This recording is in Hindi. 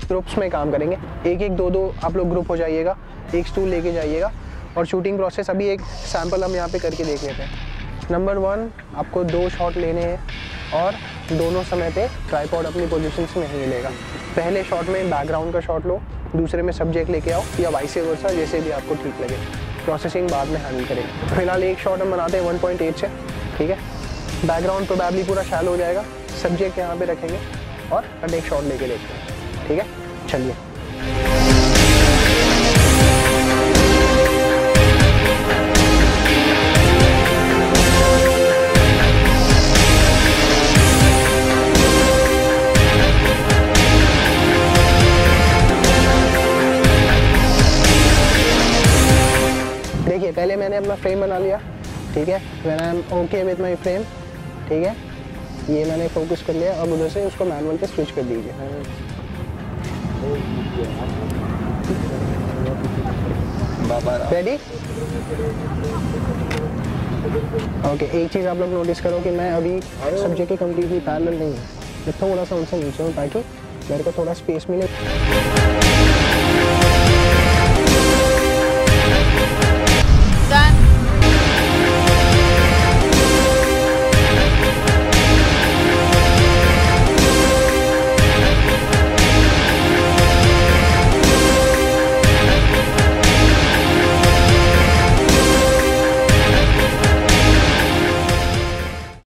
ग्रुप्स में काम करेंगे, एक एक दो दो आप लोग ग्रुप हो जाइएगा, एक स्टूल लेके जाइएगा और शूटिंग प्रोसेस अभी एक सैंपल हम यहाँ पे करके देख लेते हैं। नंबर 1 आपको 2 शॉट लेने हैं और दोनों समय पे ट्राइपॉड अपनी पोजीशंस में ही मिलेगा। पहले शॉट में बैकग्राउंड का शॉट लो, दूसरे में सब्जेक्ट लेके आओ या वाइस वर्सा, जैसे भी आपको ठीक लगे। प्रोसेसिंग बाद में हैंडल करेंगे। फिलहाल एक शॉट हम बनाते हैं 1.8 से, ठीक है। बैकग्राउंड प्रोबेबली पूरा शैलो हो जाएगा, सब्जेक्ट यहाँ पे रखेंगे और एक शॉट लेके देखते हैं, ठीक है। चलिए देखिए, पहले मैंने अपना फ्रेम बना लिया, ठीक है। When I am okay with my frame, ठीक है, ये मैंने फोकस कर लिया। अब उधर से उसको मैनुअल पे स्विच कर दीजिए। रेडी? ओके, एक चीज़ आप लोग नोटिस करो कि मैं अभी सब्जेक्ट के कम्प्लीटली पैरेलल नहीं हूँ, मैं थोड़ा सा उनसे नीचे हूँ ताकि मेरे को थोड़ा स्पेस मिले।